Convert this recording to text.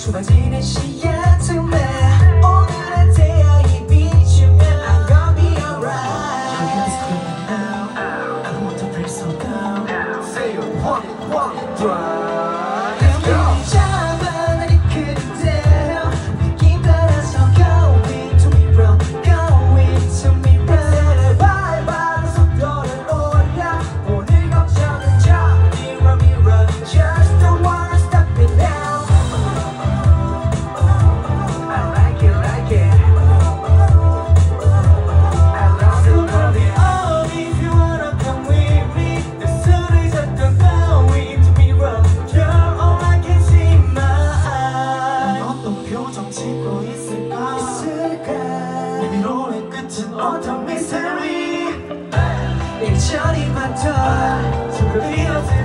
좁아지는 시야 틈에 오늘의 태양이 비추면 I'm gonna be alright. Your head is screaming out. I don't want to feel so down. Say you want it right. Let's go. 잡아 날 이끌어대요. 느낌 따라서 going to MIRO, going to MIRO. 발발 속도를 올려 오늘 걱정은 저 MIRO MIRO just don't wanna stop me now. I like it, like it. I love it, love it. Oh, if you wanna come with me, the sun is at the going to MIRO. You're all I can see in my eyes. 어떤 표정 짓고 있을까? 내 미로의 끝은 어떤 미스터리? 일처리만 더 속을 비워서